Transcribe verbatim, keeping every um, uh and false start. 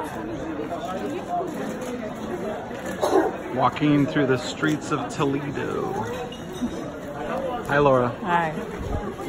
Walking through the streets of Toledo. Hi, Laura. Hi.